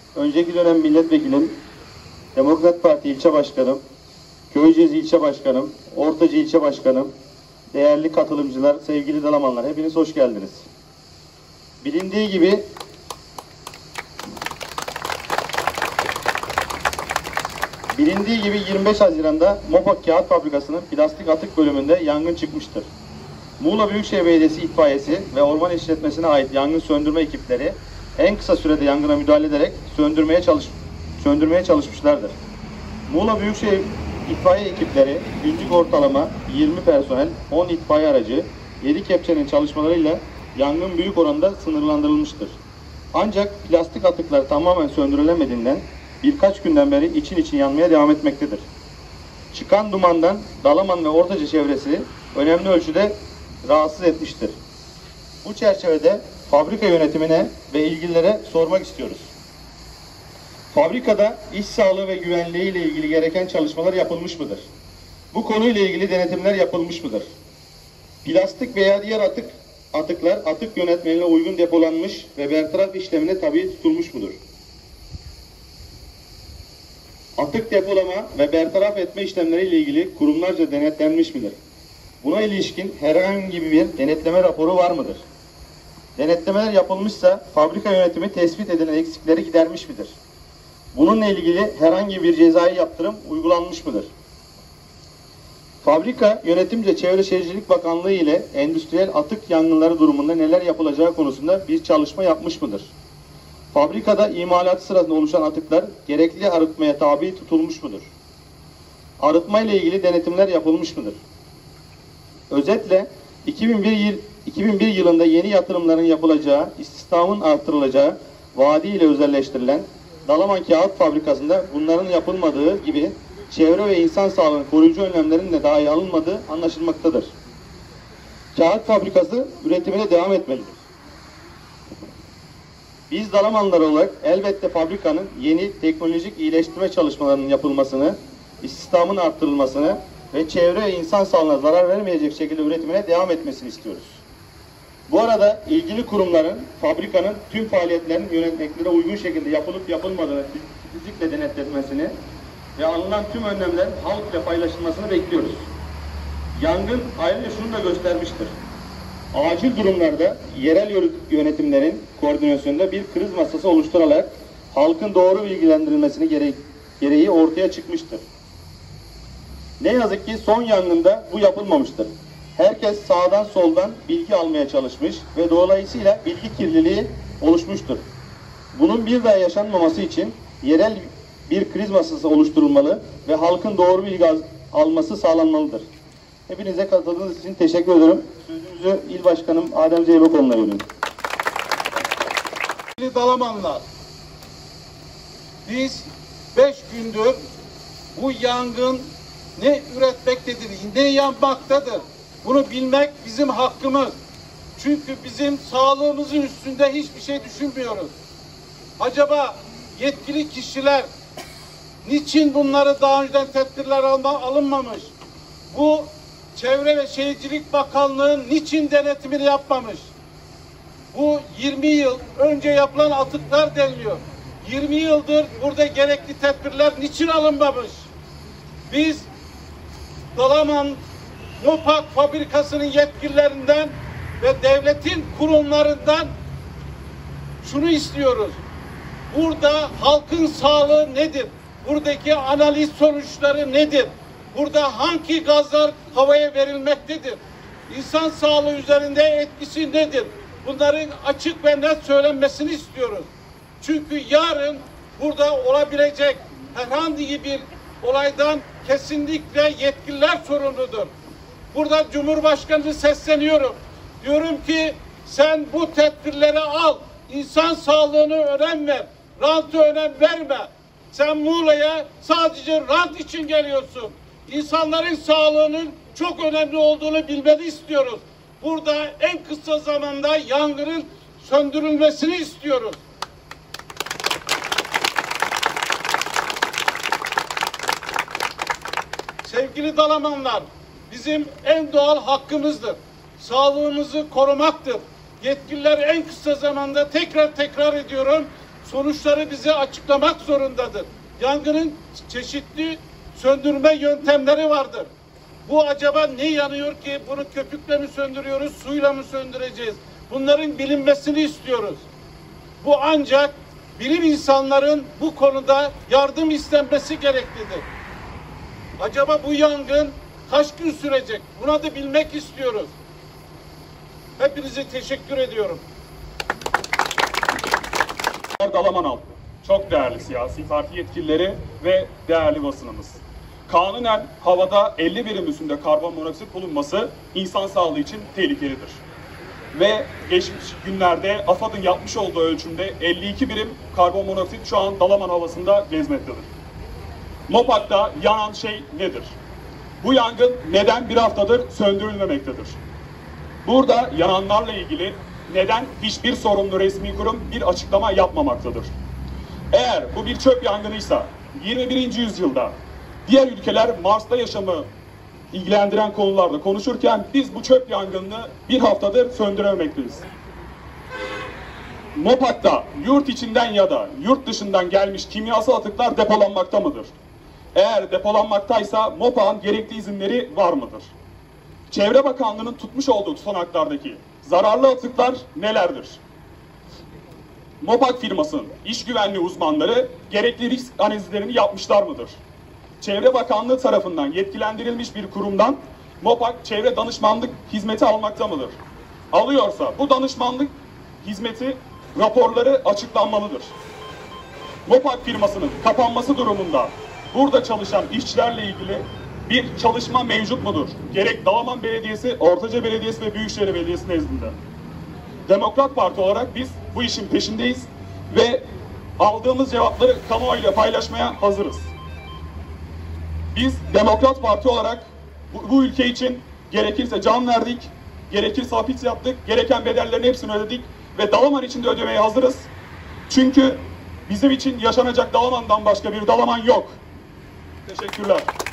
önceki dönem milletvekilim, Demokrat Parti ilçe başkanım, Köyceğiz ilçe başkanım, Ortacı ilçe başkanım, değerli katılımcılar, sevgili Dalamanlar, hepiniz hoş geldiniz. Bilindiği gibi Bilindiği gibi 25 Haziran'da Mopak Kağıt Fabrikası'nın plastik atık bölümünde yangın çıkmıştır. Muğla Büyükşehir Belediyesi İtfaiyesi ve Orman İşletmesi'ne ait yangın söndürme ekipleri en kısa sürede yangına müdahale ederek söndürmeye çalışmışlardır. Muğla Büyükşehir İtfaiye ekipleri günlük ortalama 20 personel, 10 itfaiye aracı, 7 kepçenin çalışmalarıyla yangın büyük oranda sınırlandırılmıştır. Ancak plastik atıklar tamamen söndürülemediğinden birkaç günden beri için yanmaya devam etmektedir. Çıkan dumandan Dalaman ve Ortaca çevresi önemli ölçüde rahatsız etmiştir. Bu çerçevede fabrika yönetimine ve ilgililere sormak istiyoruz. Fabrikada iş sağlığı ve güvenliği ile ilgili gereken çalışmalar yapılmış mıdır? Bu konuyla ilgili denetimler yapılmış mıdır? Plastik veya diğer atıklar atık yönetmeliğine uygun depolanmış ve bertaraf işlemine tabi tutulmuş mudur? Atık depolama ve bertaraf etme işlemleriyle ilgili kurumlarca denetlenmiş midir? Buna ilişkin herhangi bir denetleme raporu var mıdır? Denetlemeler yapılmışsa fabrika yönetimi tespit edilen eksikleri gidermiş midir? Bununla ilgili herhangi bir cezai yaptırım uygulanmış mıdır? Fabrika yönetimce Çevre Şehircilik Bakanlığı ile endüstriyel atık yangınları durumunda neler yapılacağı konusunda bir çalışma yapmış mıdır? Fabrikada imalat sırasında oluşan atıklar gerekli arıtmaya tabi tutulmuş mudur? Arıtma ile ilgili denetimler yapılmış mıdır? Özetle 2001 yılında yeni yatırımların yapılacağı, istihdamın artırılacağı vaadiyle özelleştirilen Dalaman Kağıt Fabrikası'nda bunların yapılmadığı gibi çevre ve insan sağlığının koruyucu önlemlerinin de dahi alınmadığı anlaşılmaktadır. Kağıt Fabrikası üretimine devam etmelidir. Biz Dalamanlılar olarak elbette fabrikanın yeni teknolojik iyileştirme çalışmalarının yapılmasını, istihdamın artırılmasını ve çevre ve insan sağlığına zarar vermeyecek şekilde üretimine devam etmesini istiyoruz. Bu arada ilgili kurumların fabrikanın tüm faaliyetlerinin yönetmeliklere uygun şekilde yapılıp yapılmadığını titizlikle denetlenmesini ve alınan tüm önlemlerin halk ile paylaşılmasını bekliyoruz. Yangın ayrıca şunu da göstermiştir. Acil durumlarda yerel yönetimlerin koordinasyonunda bir kriz masası oluşturarak halkın doğru bilgilendirilmesini gereği ortaya çıkmıştır. Ne yazık ki son yangında bu yapılmamıştır. Herkes sağdan soldan bilgi almaya çalışmış ve dolayısıyla bilgi kirliliği oluşmuştur. Bunun bir daha yaşanmaması için yerel bir kriz masası oluşturulmalı ve halkın doğru bilgi alması sağlanmalıdır. Hepinize katıldığınız için teşekkür ederim. Sözümüzü İl Başkanım Adem Ceybekoğlu'na veriyorum. Dalamanlar, biz 5 gündür bu yangın ne üretmektedir, ne yanmaktadır. Bunu bilmek bizim hakkımız. Çünkü bizim sağlığımızın üstünde hiçbir şey düşünmüyoruz. Acaba yetkili kişiler niçin bunları daha önceden tedbirler alınmamış? Bu Çevre ve Şehircilik Bakanlığı niçin denetimini yapmamış? Bu 20 yıl önce yapılan atıklar deniliyor. 20 yıldır burada gerekli tedbirler niçin alınmamış? Biz Dalaman Mopak Fabrikası'nın yetkililerinden ve devletin kurumlarından şunu istiyoruz. Burada halkın sağlığı nedir? Buradaki analiz sonuçları nedir? Burada hangi gazlar havaya verilmektedir? İnsan sağlığı üzerinde etkisi nedir? Bunların açık ve net söylenmesini istiyoruz. Çünkü yarın burada olabilecek herhangi bir olaydan kesinlikle yetkililer sorumludur. Burada Cumhurbaşkanı'na sesleniyorum. Diyorum ki sen bu tedbirleri al. İnsan sağlığını önem ver. Rantı önem verme. Sen Muğla'ya sadece rant için geliyorsun. İnsanların sağlığının çok önemli olduğunu bilmeni istiyoruz. Burada en kısa zamanda yangının söndürülmesini istiyoruz. Sevgili Dalamanlar, bizim en doğal hakkımızdır. Sağlığımızı korumaktır. Yetkililer en kısa zamanda tekrar ediyorum sonuçları bize açıklamak zorundadır. Yangının çeşitli söndürme yöntemleri vardır. Bu acaba ne yanıyor ki? Bunu köpükle mi söndürüyoruz, suyla mı söndüreceğiz? Bunların bilinmesini istiyoruz. Bu ancak bilim insanların bu konuda yardım istenmesi gereklidir. Acaba bu yangın kaç gün sürecek? Buna da bilmek istiyoruz. Hepinize teşekkür ediyorum. Dalaman halkı, çok değerli siyasi parti yetkilileri ve değerli basınımız. Kanunen havada 50 birim üstünde karbonmonoksit bulunması insan sağlığı için tehlikelidir. Ve geçmiş günlerde AFAD'ın yapmış olduğu ölçümde 52 birim karbonmonoksit şu an Dalaman havasında gezmektedir. MOPAK'ta yanan şey nedir? Bu yangın neden bir haftadır söndürülmemektedir? Burada yananlarla ilgili neden hiçbir sorumlu resmi kurum bir açıklama yapmamaktadır? Eğer bu bir çöp yangınıysa 21. yüzyılda diğer ülkeler Mars'ta yaşamı ilgilendiren konularda konuşurken biz bu çöp yangınını bir haftadır söndürememekteyiz. MOPAK'ta yurt içinden ya da yurt dışından gelmiş kimyasal atıklar depolanmakta mıdır? Eğer depolanmaktaysa MOPAK'ın gerekli izinleri var mıdır? Çevre Bakanlığı'nın tutmuş olduğu tutanaklardaki zararlı atıklar nelerdir? MOPAK firmasının iş güvenliği uzmanları gerekli risk analizlerini yapmışlar mıdır? Çevre Bakanlığı tarafından yetkilendirilmiş bir kurumdan MOPAK çevre danışmanlık hizmeti almakta mıdır? Alıyorsa bu danışmanlık hizmeti raporları açıklanmalıdır. MOPAK firmasının kapanması durumunda burada çalışan işçilerle ilgili bir çalışma mevcut mudur? Gerek Dalaman Belediyesi, Ortaca Belediyesi ve Büyükşehir Belediyesi nezdinde. Demokrat Parti olarak biz bu işin peşindeyiz ve aldığımız cevapları kamuoyuyla paylaşmaya hazırız. Biz Demokrat Parti olarak bu ülke için gerekirse can verdik, gerekirse hapis yaptık, gereken bedellerin hepsini ödedik ve Dalaman için de ödemeye hazırız. Çünkü bizim için yaşanacak Dalaman'dan başka bir Dalaman yok. Teşekkürler.